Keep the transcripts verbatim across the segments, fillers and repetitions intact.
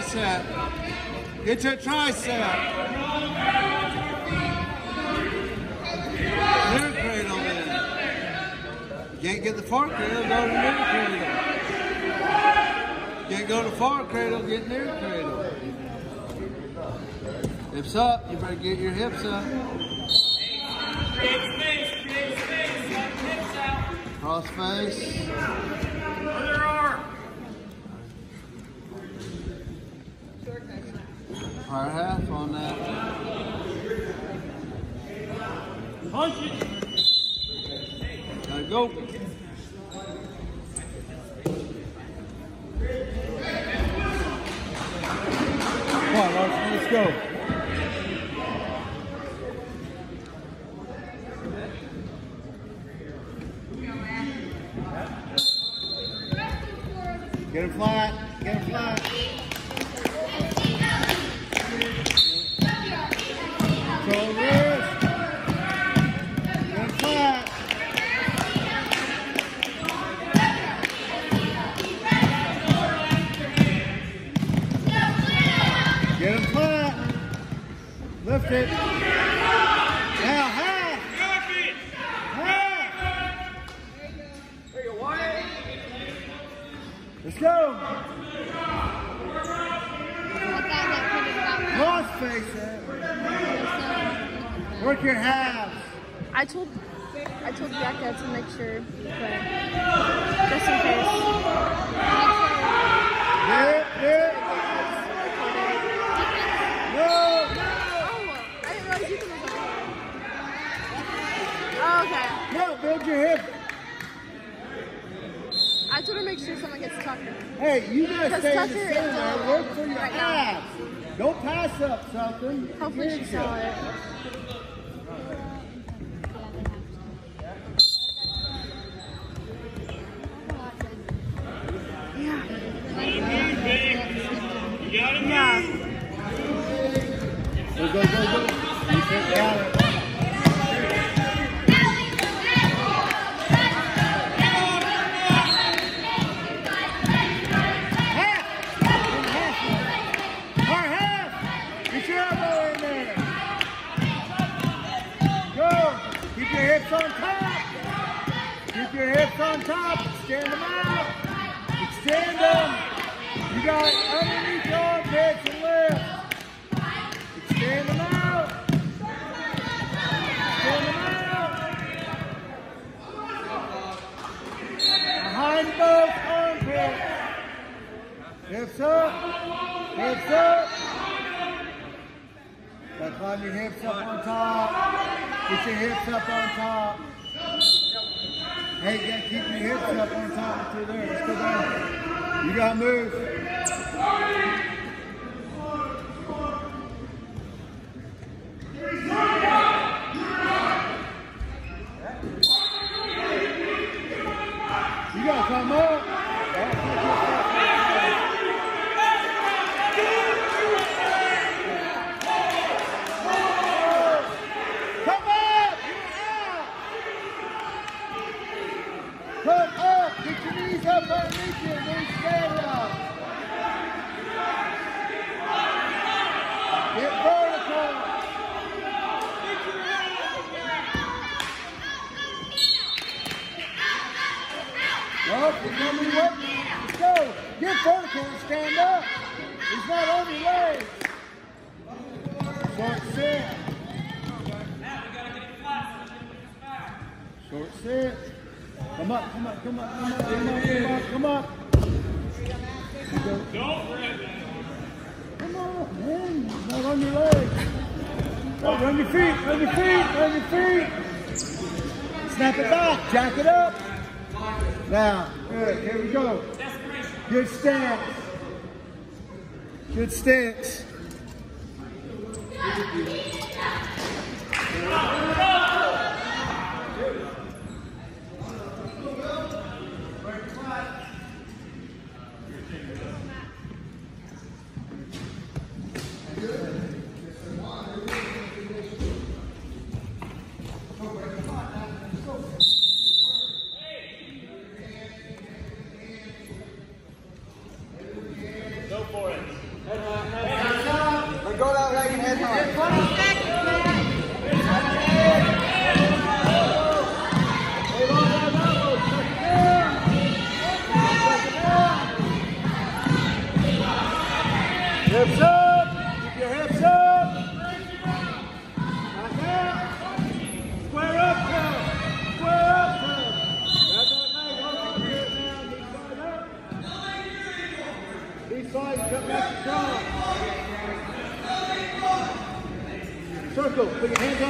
tricep. Get your tricep. Near cradle then. You can't get the far cradle, go to near cradle. You can't go to far cradle, get near cradle. Hips up, you better get your hips up. Create space, create space, got the hips out. Cross face. Other arm. Hard half on that. Punch it. Gotta go. Come on, Larson, let's go. Get him flat, get him flat. Control wrist. Get him flat. Get him flat. Lift it. Now half. Half. Let's go. Cross face it. Work your halves. I told I told Becca to make sure, but just in case. Hit, hit. No. Oh, I didn't realize you could was over here. Oh, okay. No, build your hip. I told her to make sure someone gets Tucker. Hey, you guys Because stay in the Tucker center. is, uh, Work for your right now. abs. Don't pass up something. Hopefully she Get saw you. it. Yeah. You got it, Yeah. Go, go, go, go. You sit down. Half. Hard half. Get your elbow in there. Go. Keep your hips on top. Keep your hips on top. Extend them out. Extend them. You got underneath your armpits and lift. Extend them out. Extend them out. Behind both armpits. Hips up. Hips up. Now climb your hips up on top. Get your hips up on top. Hey, you gotta keep your hips up on top until there. Let's go down. You gotta move. You gotta come up. Come up! Come up! Get your knees up underneath you and then stand up. Get vertical. Well, you're gonna be working. Let's go. Get vertical and stand up. He's not on your legs. Short sit. Short sit. Come up, come up, come up, come up, come up, come up, come up. Don't rip it. Come on, man. He's not on your legs. Oh, run your feet, run your feet, run your feet. Snap it back, jack it up. Now, good, here we go. Good stance. Good stance. Go for it. Head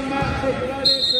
the mat, take it right in.